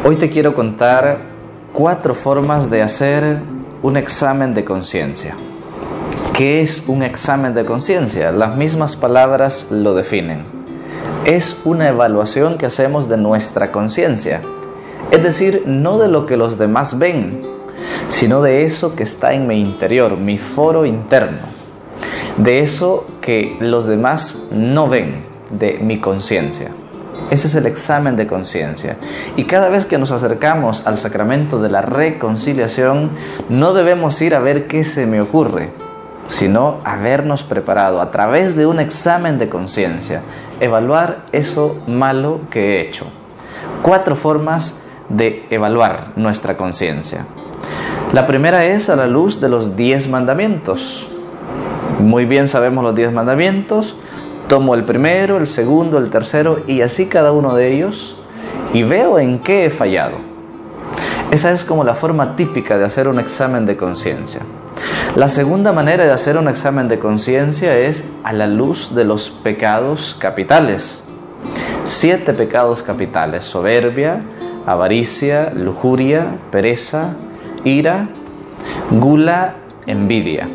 Hoy te quiero contar 4 formas de hacer un examen de conciencia. ¿Qué es un examen de conciencia? Las mismas palabras lo definen. Es una evaluación que hacemos de nuestra conciencia. Es decir, no de lo que los demás ven, sino de eso que está en mi interior, mi foro interno. De eso que los demás no ven, de mi conciencia. Ese es el examen de conciencia. Y cada vez que nos acercamos al sacramento de la reconciliación, no debemos ir a ver qué se me ocurre, sino habernos preparado a través de un examen de conciencia, evaluar eso malo que he hecho. 4 formas de evaluar nuestra conciencia. La primera es a la luz de los 10 mandamientos. Muy bien sabemos los 10 mandamientos. Tomo el primero, el segundo, el tercero y así cada uno de ellos y veo en qué he fallado. Esa es como la forma típica de hacer un examen de conciencia. La segunda manera de hacer un examen de conciencia es a la luz de los pecados capitales. 7 pecados capitales: soberbia, avaricia, lujuria, pereza, ira, gula, envidia.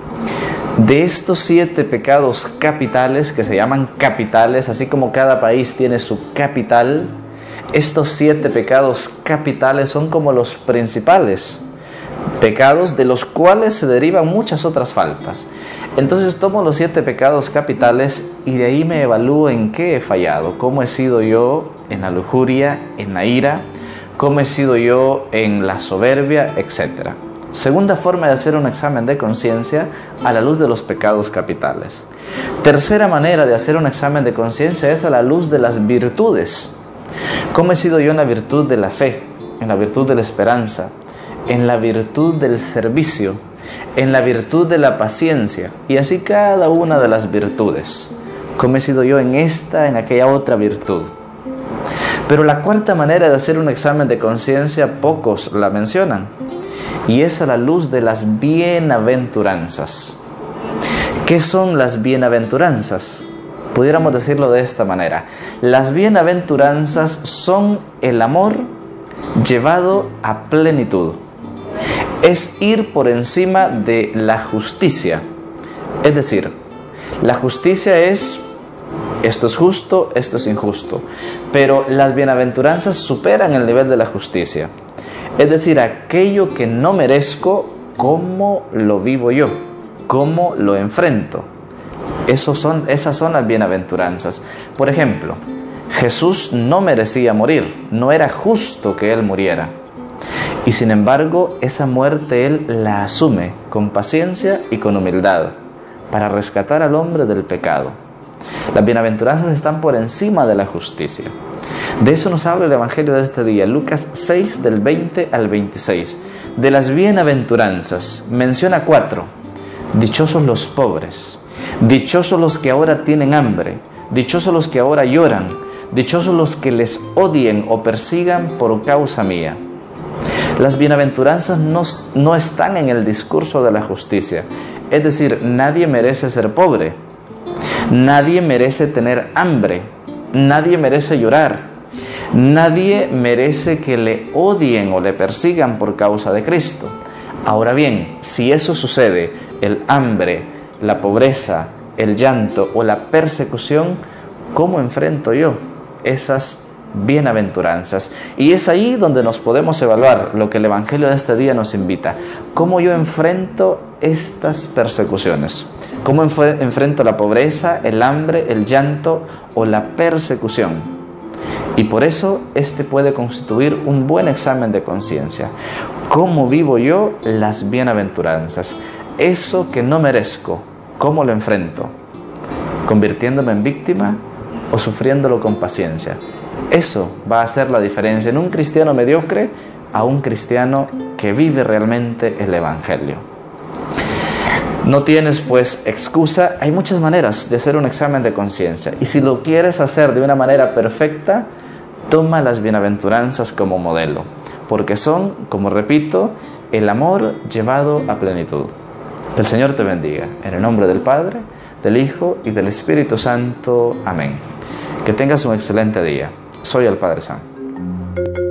De estos 7 pecados capitales, que se llaman capitales, así como cada país tiene su capital, estos 7 pecados capitales son como los principales pecados de los cuales se derivan muchas otras faltas. Entonces tomo los 7 pecados capitales y de ahí me evalúo en qué he fallado, cómo he sido yo en la lujuria, en la ira, cómo he sido yo en la soberbia, etc. Segunda forma de hacer un examen de conciencia a la luz de los pecados capitales. Tercera manera de hacer un examen de conciencia es a la luz de las virtudes. ¿Cómo he sido yo en la virtud de la fe, en la virtud de la esperanza, en la virtud del servicio, en la virtud de la paciencia? Y así cada una de las virtudes. ¿Cómo he sido yo en esta, en aquella otra virtud? Pero la cuarta manera de hacer un examen de conciencia pocos la mencionan. Y es a la luz de las bienaventuranzas. ¿Qué son las bienaventuranzas? Pudiéramos decirlo de esta manera. Las bienaventuranzas son el amor llevado a plenitud. Es ir por encima de la justicia. Es decir, la justicia es: esto es justo, esto es injusto. Pero las bienaventuranzas superan el nivel de la justicia. Es decir, aquello que no merezco, ¿cómo lo vivo yo? ¿Cómo lo enfrento? Esas son las bienaventuranzas. Por ejemplo, Jesús no merecía morir, no era justo que Él muriera. Y sin embargo, esa muerte Él la asume con paciencia y con humildad para rescatar al hombre del pecado. Las bienaventuranzas están por encima de la justicia. De eso nos habla el Evangelio de este día, Lucas 6, del 20 al 26. De las bienaventuranzas menciona 4. Dichosos los pobres, dichosos los que ahora tienen hambre, dichosos los que ahora lloran, dichosos los que les odien o persigan por causa mía. Las bienaventuranzas no están en el discurso de la justicia. Es decir, nadie merece ser pobre, nadie merece tener hambre, nadie merece llorar. Nadie merece que le odien o le persigan por causa de Cristo. Ahora bien, si eso sucede, el hambre, la pobreza, el llanto o la persecución, ¿cómo enfrento yo esas bienaventuranzas? Y es ahí donde nos podemos evaluar lo que el Evangelio de este día nos invita. ¿Cómo yo enfrento estas persecuciones? ¿Cómo enfrento la pobreza, el hambre, el llanto o la persecución? Y por eso este puede constituir un buen examen de conciencia. ¿Cómo vivo yo las bienaventuranzas? Eso que no merezco, ¿cómo lo enfrento? ¿Convirtiéndome en víctima o sufriéndolo con paciencia? Eso va a hacer la diferencia en un cristiano mediocre a un cristiano que vive realmente el Evangelio. No tienes pues excusa. Hay muchas maneras de hacer un examen de conciencia. Y si lo quieres hacer de una manera perfecta, toma las bienaventuranzas como modelo. Porque son, como repito, el amor llevado a plenitud. El Señor te bendiga. En el nombre del Padre, del Hijo y del Espíritu Santo. Amén. Que tengas un excelente día. Soy el Padre Sam.